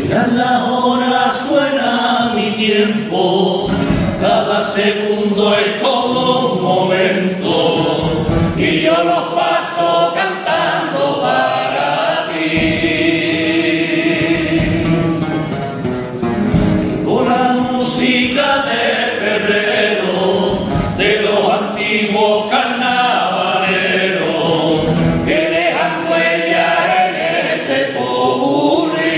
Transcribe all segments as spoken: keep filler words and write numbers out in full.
Tras la hora suena mi tiempo, cada segundo es como un momento, y yo los paso cantando para ti. Con la música de febrero, de los antiguos carnavaleros, que dejan huella en este popurrí.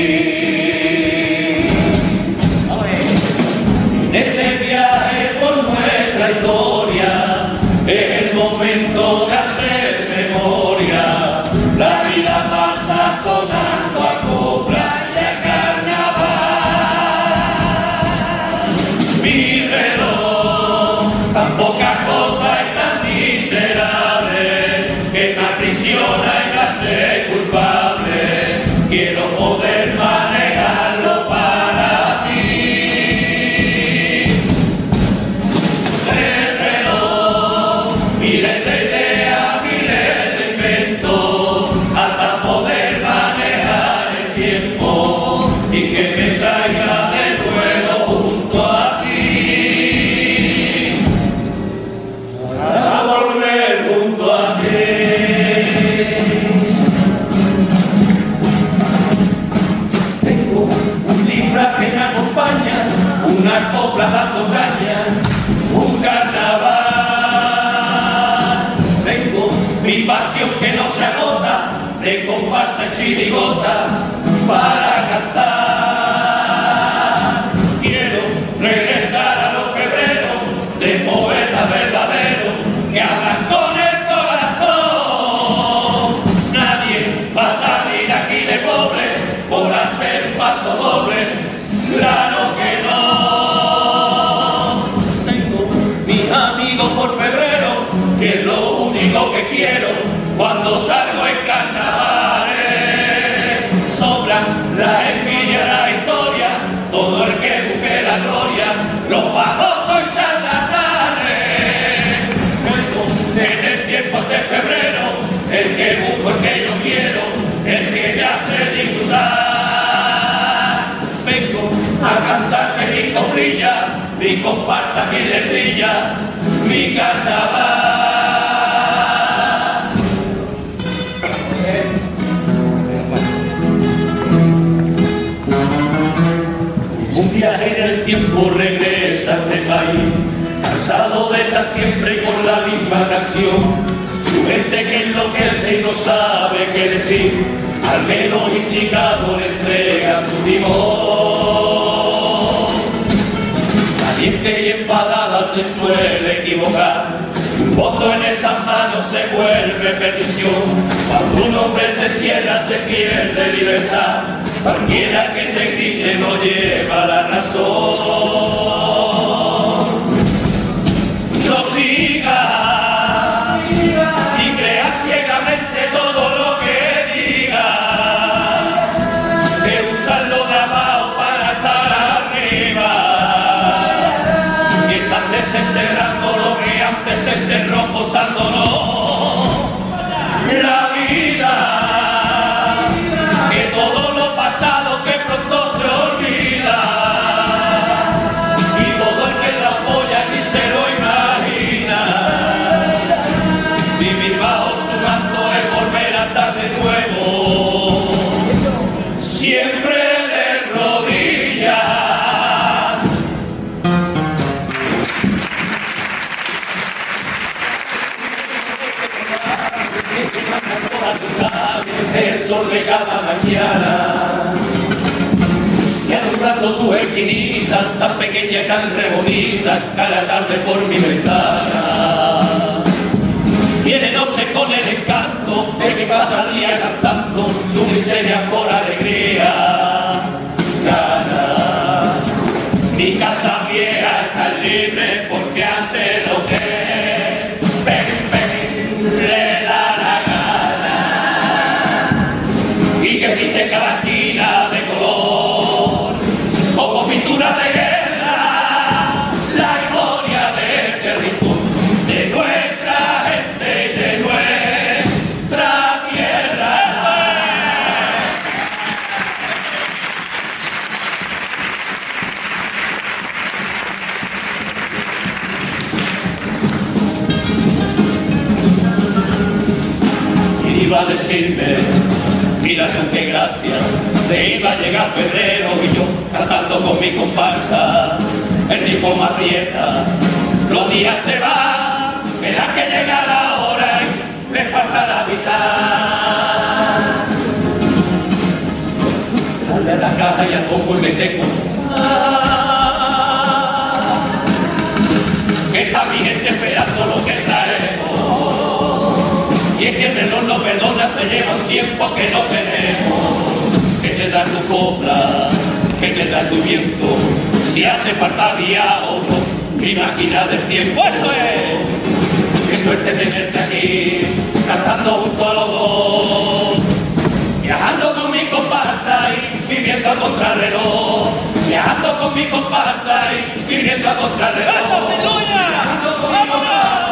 En este viaje por nuestra historia, es el momento de hacer memoria. La vida pasa sonando a copla y a carnaval. Mi reloj, tan poca cosa y tan miserable, que me aprisiona y me hace culpable. Quiero poder manejarlo para ti. El reloj, miles de ideas, miles de inventos, hasta poder manejar el tiempo y que me traiga de nuevo junto a ti. Para volver junto a ti. Tengo un disfraz que me acompaña, una copla dando caña, un carnaval. Tengo mi pasión que no se agota, de comparsa y chirigota para cantar. Quiero regresar a los febreros de poetas verdaderos que hablan con el corazón. Nadie va a salir aquí de pobre por hacer paso doble, claro que no. Tengo mis amigos por febrero, que es lo único que quiero cuando salgo en carnavales. Sobran la envidia, la historia, todo el que busque la gloria, los famosos y charlatanes. Luego en el tiempo hace febrero, el que busco, el que yo quiero, el que me hace disfrutar. Vengo a cantarte mi coplilla, mi comparsa, mi letrilla, mi carnaval. Un viaje en el tiempo regresa a este país, cansado de estar siempre con la misma canción. Su mente que enloquece y no sabe qué decir, al menos indicado le entrega su timón. Caliente y enfadada se suele equivocar, un voto en esas manos se vuelve perdición. Cuando un hombre se cierra se pierde libertad, cualquiera que te grite no lleva la razón. No sigas y creas ciegamente todo lo que diga, que usan lo de abajo para estar arriba, y están desenterrando lo que antes se enterró contándonos la vida. Que todo lo pasado que pronto se olvida, y todo el que la apoya ni se lo imagina. Vivir bajo su manto es volver a estar de nuevo, siempre de rodillas. El sol de cada mañana que alumbrando tu esquinita tan pequeña y tan re bonita, cada tarde por mi ventana viene no sé con el encanto de que pasa el día cantando su miseria por alegría. Gana mi casa vieja está libre porque hace lo que ven, ven, le da la gana, y que pinte cada esquina de color como pinturas de guerra, la historia de este rincón, de nuestra gente y de nuestra tierra. mira tú qué gracia, te iba a llegar febrero y yo cantando con mi comparsa, el tipo me aprieta, los días se van, verás que llega la hora y me falta la mitad. Sale a la caja y al poco y me tengo. Que está mi gente esperando lo que traemos. Y es que el reloj no perdona, se lleva un tiempo que no tenemos. Que te da tu copla, que te da tu viento. Si hace falta día o no, mi máquina del tiempo. ¡Eso es! ¡Qué suerte tenerte aquí, cantando junto a los dos! Viajando con mi comparsa y viviendo a contrarreloj. Viajando con mi comparsa y viviendo a contrarreloj. Viajando con mi comparsa.